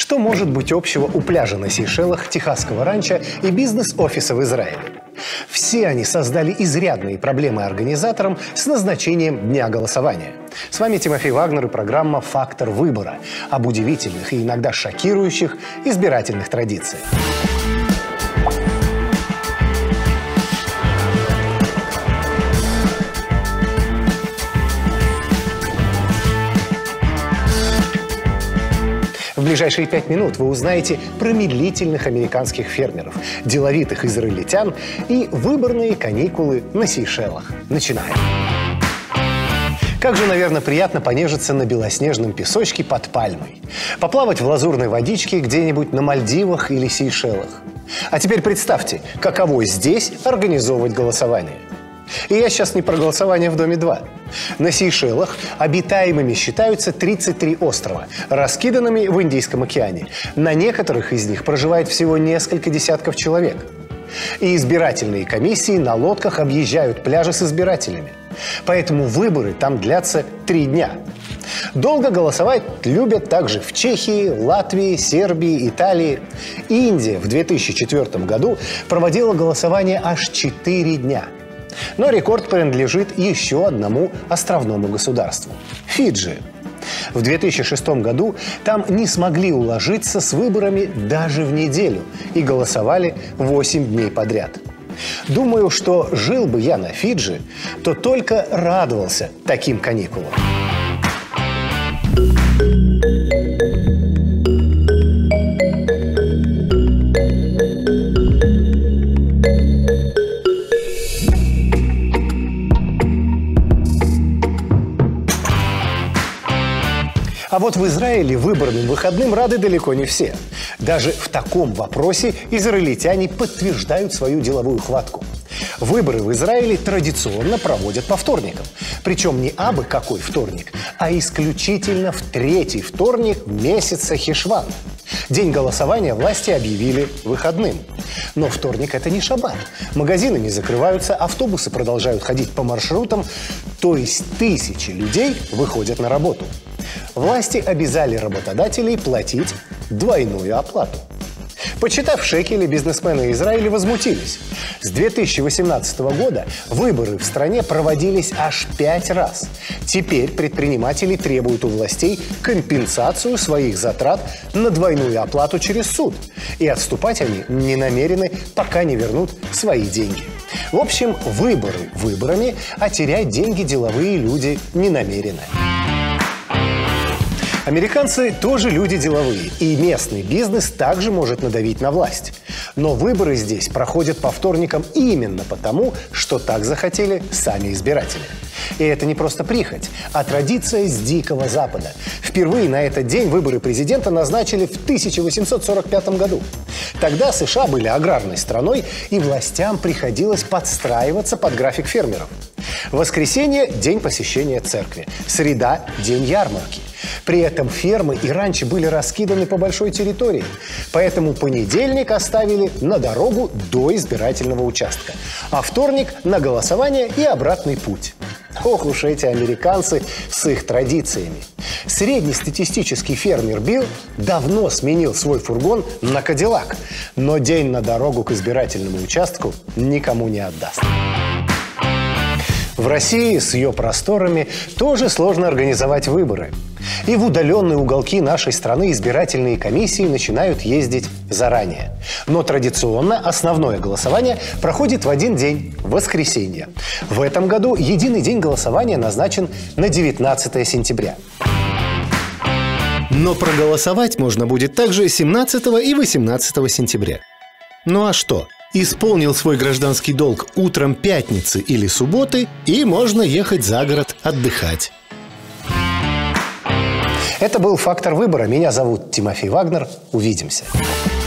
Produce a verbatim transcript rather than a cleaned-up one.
Что может быть общего у пляжа на Сейшелах, техасского ранчо и бизнес-офиса в Израиле? Все они создали изрядные проблемы организаторам с назначением дня голосования. С вами Тимофей Вагнер и программа «Фактор выбора» об удивительных и иногда шокирующих избирательных традициях. В ближайшие пять минут вы узнаете про медлительных американских фермеров, деловитых израильтян и выборные каникулы на Сейшелах. Начинаем! Как же, наверное, приятно понежиться на белоснежном песочке под пальмой, поплавать в лазурной водичке где-нибудь на Мальдивах или Сейшелах. А теперь представьте, каково здесь организовывать голосование. И я сейчас не про голосование в Доме два. На Сейшелах обитаемыми считаются тридцать три острова, раскиданными в Индийском океане. На некоторых из них проживает всего несколько десятков человек. И избирательные комиссии на лодках объезжают пляжи с избирателями. Поэтому выборы там длятся три дня. Долго голосовать любят также в Чехии, Латвии, Сербии, Италии. Индия в две тысячи четвёртом году проводила голосование аж четыре дня. Но рекорд принадлежит еще одному островному государству – Фиджи. В две тысячи шестом году там не смогли уложиться с выборами даже в неделю и голосовали восемь дней подряд. Думаю, что жил бы я на Фиджи, то только радовался таким каникулам. А вот в Израиле выборным выходным рады далеко не все. Даже в таком вопросе израильтяне подтверждают свою деловую хватку. Выборы в Израиле традиционно проводят по вторникам. Причем не абы какой вторник, а исключительно в третий вторник месяца Хешван. День голосования власти объявили выходным. Но вторник – это не шаббат. Магазины не закрываются, автобусы продолжают ходить по маршрутам, то есть тысячи людей выходят на работу. Власти обязали работодателей платить двойную оплату. Почитав шекели, бизнесмены Израиля возмутились. С две тысячи восемнадцатого года выборы в стране проводились аж пять раз. Теперь предприниматели требуют у властей компенсацию своих затрат на двойную оплату через суд. И отступать они не намерены, пока не вернут свои деньги. В общем, выборы выборами, а терять деньги деловые люди не намерены. Американцы тоже люди деловые, и местный бизнес также может надавить на власть. Но выборы здесь проходят по вторникам именно потому, что так захотели сами избиратели. И это не просто прихоть, а традиция с Дикого Запада. Впервые на этот день выборы президента назначили в тысяча восемьсот сорок пятом году. Тогда США были аграрной страной, и властям приходилось подстраиваться под график фермеров. Воскресенье – день посещения церкви, среда – день ярмарки. При этом фермы и ранчо были раскиданы по большой территории, поэтому понедельник оставили на дорогу до избирательного участка, а вторник – на голосование и обратный путь. Ох уж эти американцы с их традициями. Среднестатистический фермер Билл давно сменил свой фургон на Кадиллак, но день на дорогу к избирательному участку никому не отдаст. В России с ее просторами тоже сложно организовать выборы. И в удаленные уголки нашей страны избирательные комиссии начинают ездить заранее. Но традиционно основное голосование проходит в один день – воскресенье. В этом году единый день голосования назначен на девятнадцатое сентября. Но проголосовать можно будет также семнадцатого и восемнадцатого сентября. Ну а что? Исполнил свой гражданский долг утром пятницы или субботы, и можно ехать за город отдыхать. Это был «Фактор выбора». Меня зовут Тимофей Вагнер. Увидимся.